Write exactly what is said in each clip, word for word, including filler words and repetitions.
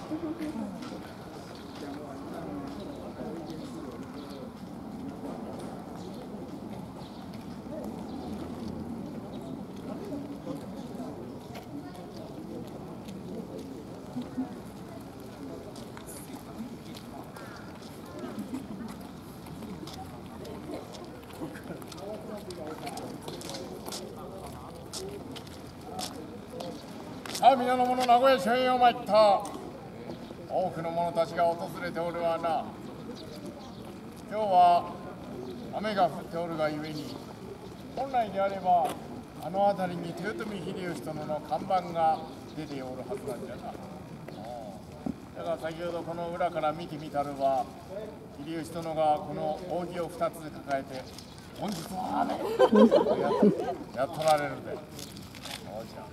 さあ皆の者、名古屋署へよ参った。多くの者たちが訪れておるわな。今日は雨が降っておるがゆえに、本来であればあの辺りに豊臣秀吉殿の看板が出ておるはずなんじゃな。だが先ほどこの裏から見てみたるは、秀吉殿がこの扇をふたつ抱えて「本日は雨!」や, やっとられるで。そうじゃ。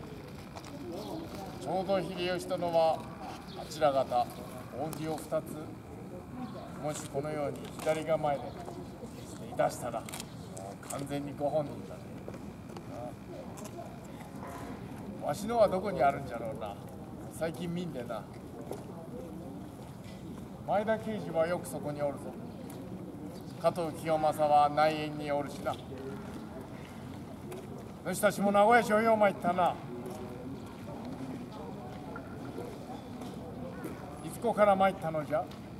ちょうど秀吉殿はあちら方扇をふたつ、もしこのように左構えでいたしたら、もう完全にご本人だね。わしのはどこにあるんじゃろうな。最近見んでな。前田刑事はよくそこにおるぞ。加藤清正は内縁におるしな。主たちも名古屋署へよ参ったな。いつこから参ったのじゃ。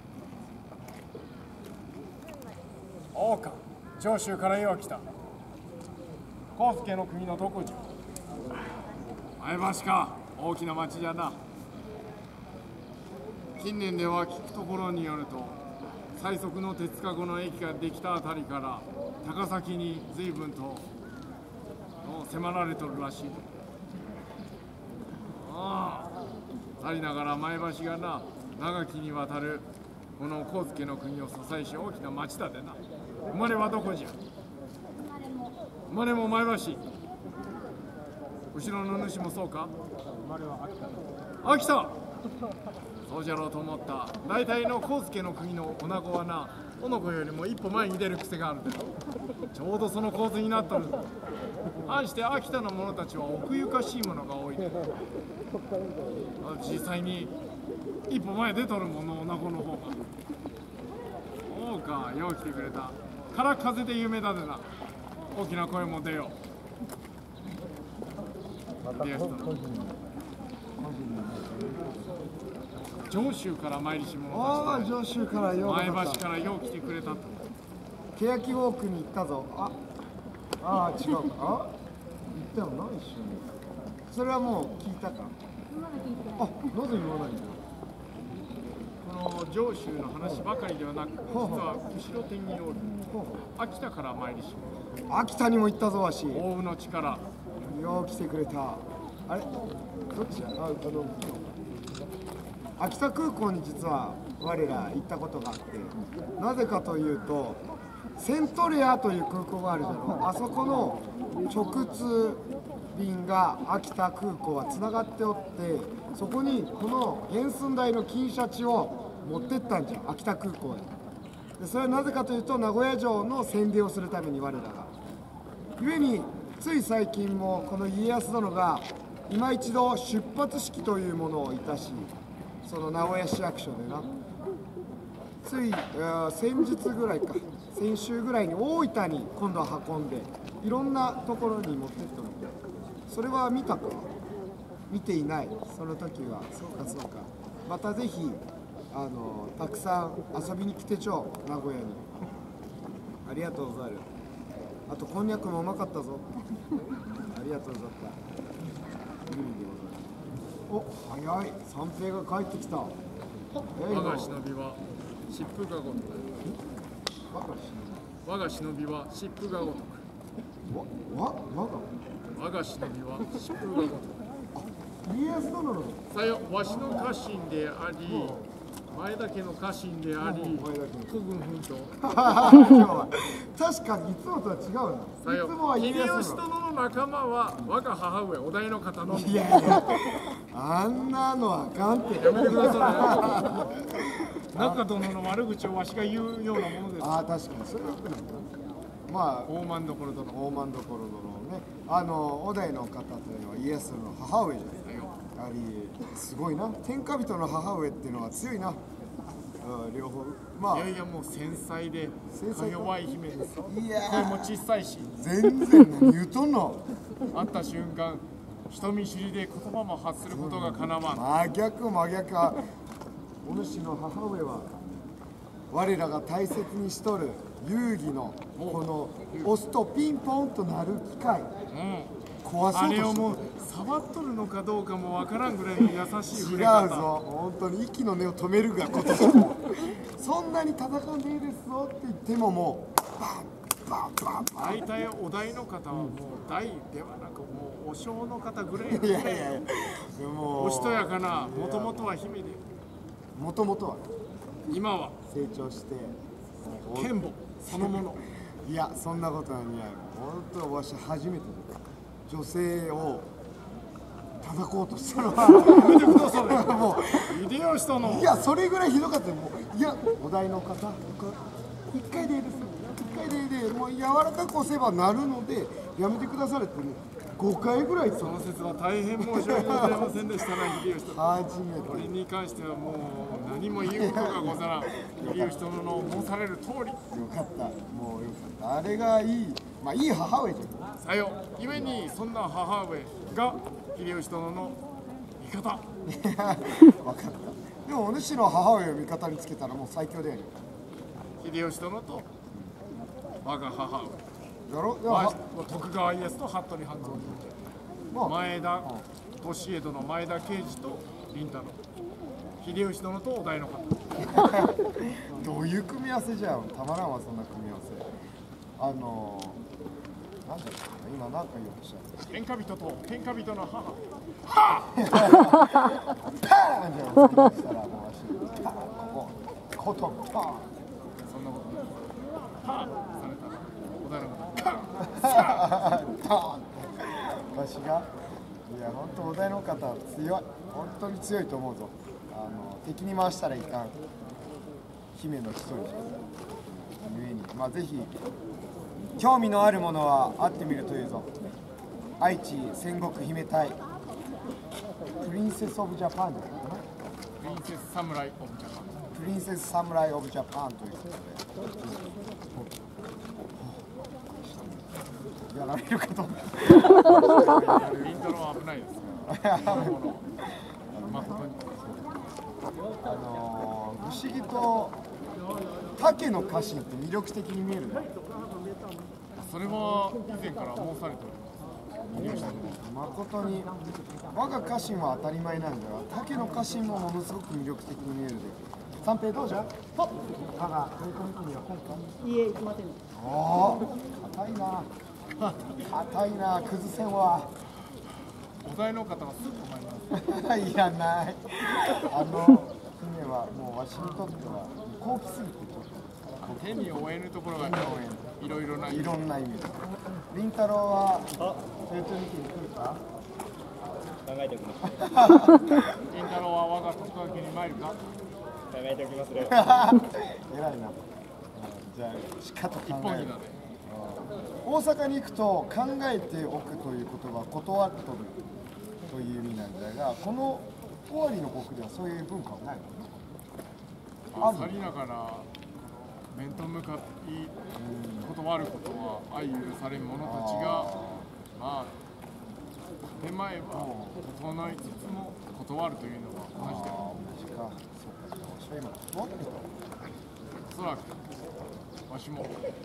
大岡、上州からよう来た。康介の国のどこじゃ。前橋か。大きな町じゃな。近年では聞くところによると、最速の鉄かごの駅ができたあたりから高崎に随分と迫られとるらしい。ああ、ありながら前橋がな、長きにわたるこの康介の国を支えし大きな町だでな。生まれはどこじゃ。生まれも前橋。後ろの主もそうか。生まれは秋田。秋田。そうじゃろうと思った。大体の康介の国の女子はな、この子よりも一歩前に出る癖があるで。ちょうどその構図になっとる。反して秋田の者たちは奥ゆかしいものが多いで。実際に一歩前出とるもの、女子の方が。そうか、よう来てくれた。空風で有名だでな。大きな声も出よう。出やしたの。上州から参りし者ああ、上州からよう前橋からよう来てくれたと。 欅ウォークに行ったぞ。ああー、違うか。あ、行ったよな、一緒に。それはもう聞いたか。あ、なぜ言わないんだ。 この上州の話ばかりではなく、実は後ろ手におる秋田から参りし者。秋田にも行ったぞ、わし。 大宇の力。 よう来てくれた。あれ、どっちや。あ、あの秋田空港に実は我ら行ったことがあって、なぜかというとセントレアという空港があるじゃろ。あそこの直通便が秋田空港はつながっておって、そこにこの原寸大の金シャチを持ってったんじゃ、秋田空港へ。でそれはなぜかというと、名古屋城の宣伝をするために我らが。故につい最近もこの家康殿が今一度出発式というものをいたし、その名古屋市役所でな、つい先日ぐらいか、先週ぐらいに大分に今度は運んで、いろんなところに持ってっておる。それは見たか。見ていない。その時は。そうかそうか。またぜひあのたくさん遊びに来てちょう、名古屋に。ありがとうござる。あとこんにゃくもうまかったぞ。ありがとうござった。お、早い。三平が帰ってきた。 我が忍びは疾風がごとく。我が忍びは疾風がごとく。 わ、わ、我が我が忍びは疾風がごとく。 家康殿のさよ、わしの家臣であり、前田家の家臣であり、孤軍奮闘。 今日は確かにいつもとは違うな。 さよ、 いつもは家秀康殿吉殿の仲間は我が母上織田の方のみ。 いやいや、あんなのはあかんって。 やめてください。中殿の悪口をわしが言うようなものです。 ああ、確かにそれはよくない。まあ大政所殿。 大政所殿ね、あのお代の方というのは家康の母上じゃない。ありすごいな。天下人の母上っていうのは強いな。うん、両方。まあいやいやもう繊細で繊細か弱い姫ですよ。 いやー声も小さいし、 全然何言うとんの。 会った瞬間人見知りで言葉も発することがかなわん。 真逆真逆。お主の母上は我らが大切にしとる遊戯のこの押すとピンポンとなる機械うん壊そうとしてる。 あれをもう触っとるのかどうかもわからんぐらいの優しい触違うれ方。 ぞ、本当に息の根を止めるがことそんなに戦んでいいですぞって言ってももうバンバンバンバン。 大体お題の方はもう大ではなくもうお正の方ぐらいやいやいやいや、でもおしとやかなもともとは姫でもともとは今は成長して剣母そのもの。 いや、そんなことは似合う。本当わし初めて女性を叩こうとしたのはやめてください。 も秀吉とのういや、それぐらいひどかったよ。もういや、お題の方一回でいいですよ、一回でいいで、もう柔らかく押せばなるのでやめてくだされってもうごかいぐらい言ったの。 その説は大変申し訳ございませんでしたな秀吉と。 初めて。 これに関してはもう何も言うことがござらん。秀吉殿の申される通り。 よかった、もうよかった。あれがいい、まあいい母上じゃん。 さよゆえにそんな母上が秀吉殿の味方。 分かった。でもお主の母上を味方につけたらもう最強だよね。 秀吉殿と我が母上だろ。いやまはあ徳川家康と服部半蔵まあ前田利家殿前田慶次と凛太郎秀吉殿とお題の方。 どういう組み合わせじゃん。たまらんわそんな組み合わせ。あのー、なんだっけ今なんか言おうとした。 天下人と天下人の母。 パーンじゃあお好きにしたらもうわしパーンここことパーンそんなことない。パーされたらお題の方。 パーンわしがいや本当お題の方は強い。本当に強いと思うぞ。あの敵に回したらいかん姫の一人じゃゆえに、まあぜひ興味のあるものは会ってみるというぞ。愛知戦国姫隊プリンセス・オブ・ジャパンじゃないかな。 プリンセスサムライオブジャパン。 プリンセス・サムライ・オブ・ジャパンということでやられるかと思った。 リントロは危ないですよ。誠に。 あのー、不思議と竹の家臣って魅力的に見えるね。 それは以前から申されております。 誠に我が家臣は当たり前なんだが竹の家臣もものすごく魅力的に見えるで。三平どうじゃ。我が取り込みには今回いえ、行きません。 おお硬いな硬いな崩せんわ。 お題の方がスッと参ります。 いらない。あの姫はもうわしにとっては高貴すぎてちょっと手に負えぬところがいろいろない。 いろんな意味で。凛太郎は成長に来るか。 考えておきます。 凛太郎は我が徳川家に参るか。 考えておきますね。 偉いな。じゃあしかと考える一本気なんで。 大阪に行くと考えておくという言葉は断っとるという意味なんだが、この尾張の国ではそういう文化はないの。あるさりながら面と向かい断ることは相許されん者たちがまあ手前は整いつつも断るというのは同じである。 同じか。そうか。わしは今断ってた。 おそらくわしも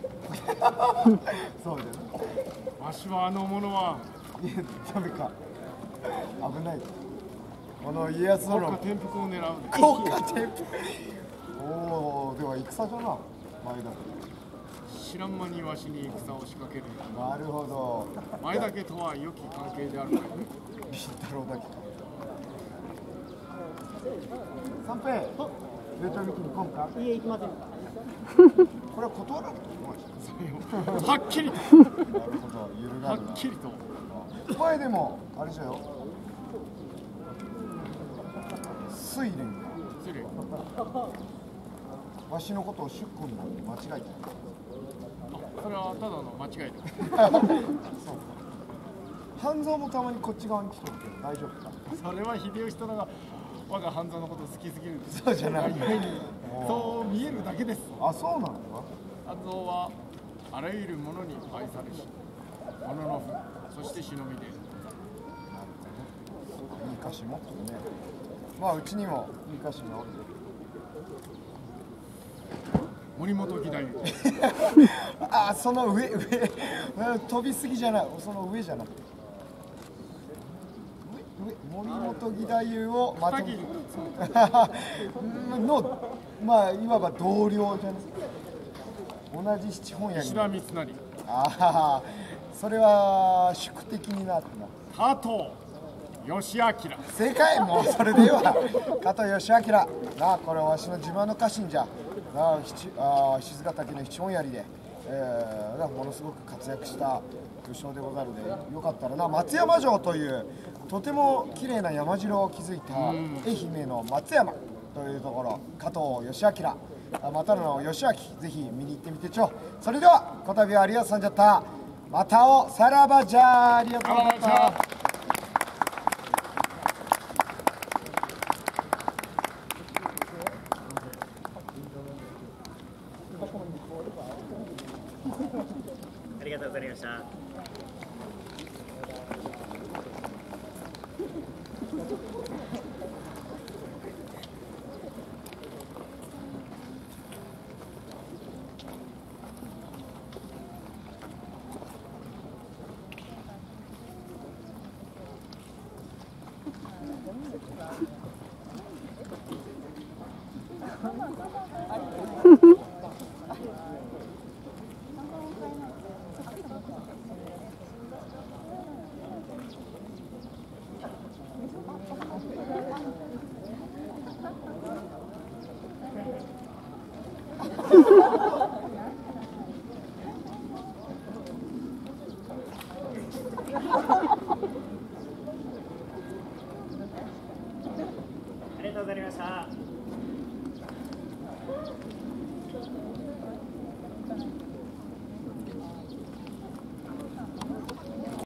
そうだよわしはあの者はいやダメか。危ない。この家康国家の転覆を狙うで。 国家転覆。おお、では戦じゃな。前だ知らん間にわしに戦を仕掛ける。 なるほど。 前だけとは良き関係であるからね。 凛太郎だけか。三平、成長見に今回。 いえ、行きません。 これは断られるとはっきりと思う。なるほど、揺るがはるな。 っきりと前でもあれじゃよ。睡蓮が失礼。 わしのことを出君だって間違えた。 それはただの間違いだ。 そうか。 半蔵もたまにこっち側に来てるけど大丈夫か。 それは秀吉殿が我が半蔵のこと好きすぎる。 そうじゃない。 そう見えるだけです。 あ、そうなんだ。 半蔵はあらゆるものに愛されし物のふ、そして忍びで。 いい歌詞持ってるね。まあうちにもいい歌詞がおる。 森本義太夫。 あ、その上上飛びすぎじゃない。その上じゃなくて。上森本義太夫をまとめのまあいわば同僚じゃない。同じ七本槍。 石田三成。 ああ、それは宿敵になったな。 加藤義明。 正解。もうそれでいいわ。加藤義明なあ、これはわしの自慢の家臣じゃなあ。七あ静ヶ岳の七本槍で、えー、なものすごく活躍した武将でござるで、よかったらな松山城というとても綺麗な山城を築いた愛媛の松山というところ、加藤義明またの義明、ぜひ見に行ってみてちょ。それではこたびはありがとうさんじゃった。またおさらばじゃ。ありがとうございました。 ありがとうございました。ありがとうございました。